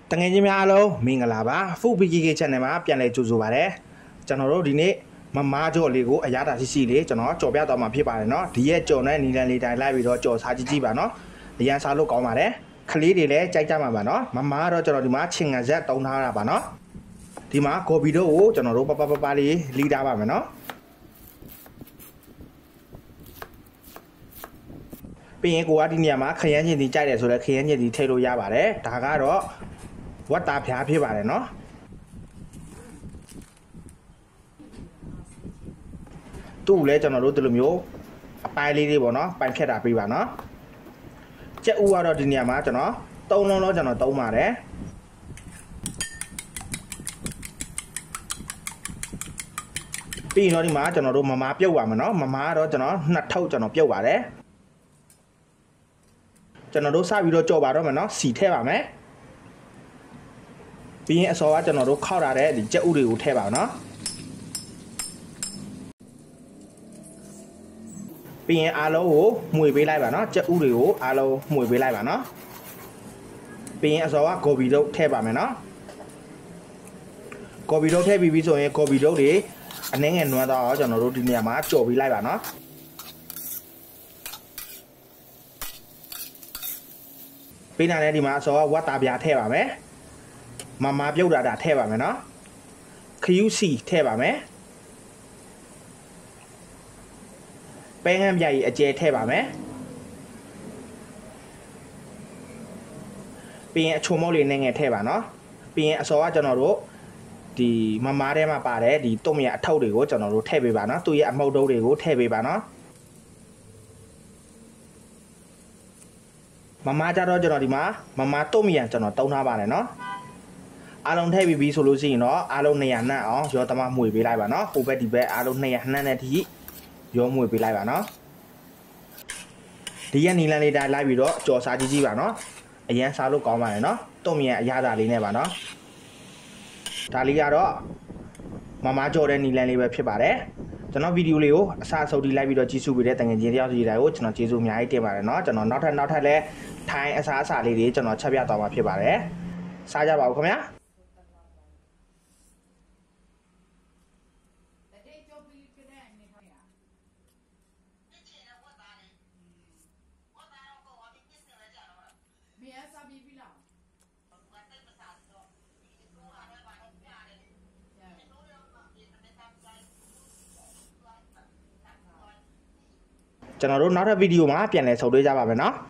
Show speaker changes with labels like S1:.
S1: တငယ်ချင်းများအားလုံးမင်္ဂလာပါဖူ PKK channel မှာပြန်လည်ကြိုဆိုပါရစေကျွန်တော်တို့ဒီနေ့မမားကြော်လေးကိုအရသာရှိရှိလေးကျွန်တော်ကြော်ပြသွားမှာဖြစ်ပါတယ်เนาะဒီရဲ့ကြော်နဲ့နီလန်လေးတိုင်းလိုက်ပြီးတော့ကြော်စားကြည့်ကြည့်ပါเนาะအရန်စားလို့ကောင်းပါတယ်ခလေးတွေလည်းကြိုက်ကြမှာပါเนาะမမားတော့ကျွန်တော်ဒီမှာချင်ငံဆက်တုံးထားတာပါเนาะဒီမှာဂေါ်ဘီတို့ကိုကျွန်တော်တို့ပလေးလီးထားပါမယ်เนาะပြီးရင်ကိုကဒီနေရာမှာခရမ်းချင်တီကြိုက်တယ်ဆိုလဲခရမ်းချင်တီထည့်လို့ရပါတယ်ဒါကတော့ဝတ်သားဖျားဖြစ်ပါတယ်เนาะတူလဲကျွန်တော်တို့ဒီလိုမျိုးအပိုင်းလေးတွေပေါ့เนาะပိုင်ဖြတ်တာပေးပါเนาะကြက်ဥကတော့ဒီနေရာမှာကျွန်တော်3လုံးတော့ကျွန်တော်သုံးပါတယ်ပြီးရင်တော့ဒီမှာကျွန်တော်တို့မမားပြုတ်ပါမယ်เนาะမမားတော့ကျွန်တော်2ထုပ်ကျွန်တော်ပြုတ်ပါတယ်ကျွန်တော်တို့စပြီးတော့ကြော်ပါတော့မယ်เนาะစီထည့်ပါမယ်ပြီးရင်အစောကကျွန်တော်တို့ခောက်ထားတဲ့ဒီကြက်ဥတွေကိုထည့်ပါเนาะပြီးရင်အားလုံးကိုမှွေပေးလိုက်ပါเนาะကြက်ဥတွေကိုအားလုံးမှွေပေးလိုက်ပါเนาะပြီးရင်အစောကဂေါ်ဘီတို့ထည့်ပါမယ်เนาะဂေါ်ဘီတို့ထည့်ပြီးပြီဆိုရင်ဂေါ်ဘီတို့တွေအနှဲငယ်နွမ်းတော့ကျွန်တော်တို့ဒီနေရာမှာကြော်ပေးလိုက်ပါเนาะပြီးတာနဲ့ဒီမှာအစောကဝတ်သားပြားထည့်ပါမယ်မမာပြုတ်တာထည့်ပါမယ်เนาะခယူးစီထည့်ပါမယ်ပဲငန်းပြားကြီးအကျဲထည့်ပါမယ်ပြီးရင်အချုံမောက်လေးနဲ့ငယ်ထည့်ပါเนาะပြီးရင်အစောကကျွန်တော်တို့ဒီမမားထဲမှာပါတယ်ဒီတုံးရအထောက်တွေကိုကျွန်တော်တို့ထည့်ပေးပါเนาะသူရဲ့အမုတ်တုံးတွေကိုထည့်ပေးပါเนาะမမားကြတော့ကျွန်တော်ဒီမှာမမားတုံးရကျွန်တော်တုံးထားပါတယ်เนาะအားလုံးထည့်ပြီးဆိုလို့ရှိရင်တော့အားလုံး200နှံ့အောင်ရောတမမှွေပေးလိုက်ပါเนาะဟိုဘက်ဒီဘက်အားလုံး200နှံ့တဲ့ထိရောမှွေပေးလိုက်ပါเนาะဒီရက်နီလန်လေးတိုင်းလိုက်ပြီးတော့ကြော်စားကြည့်ကြည့်ပါเนาะအရန်စားလို့ကောင်းပါတယ်เนาะတုံးမြန်အရသာလေးနဲ့ပါเนาะဒါလေးကတော့မမားကြော်တဲ့နီလန်လေးပဲဖြစ်ပါတယ်ကျွန်တော်ဗီဒီယိုလေးကိုအစအဆုံးထိလိုက်ပြီးတော့ကြည့်စုပေးတဲ့တငယ်ချင်းတယောက်စီတိုင်းကိုကျွန်တော်ကျေးဇူးအများကြီးတင်ပါတယ်เนาะကျွန်တော်နောက်ထပ်လည်းထိုင်းအစားအစာလေးတွေကျွန်တော်ချက်ပြသွားမှာဖြစ်ပါတယ်စားကြပါဦးခင်ဗျာကျွန်တော်တို့နောက်ထပ်ဗီဒီယိုမှာပြန်လည်ဆုံတွေ့ကြပါမယ်เนาะ